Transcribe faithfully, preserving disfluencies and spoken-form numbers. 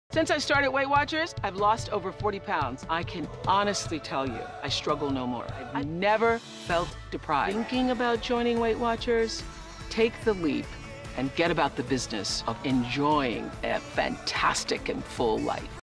Since I started Weight Watchers, I've lost over forty pounds. I can honestly tell you, I struggle no more. I've never felt deprived. Thinking about joining Weight Watchers? Take the leap and get about the business of enjoying a fantastic and full life.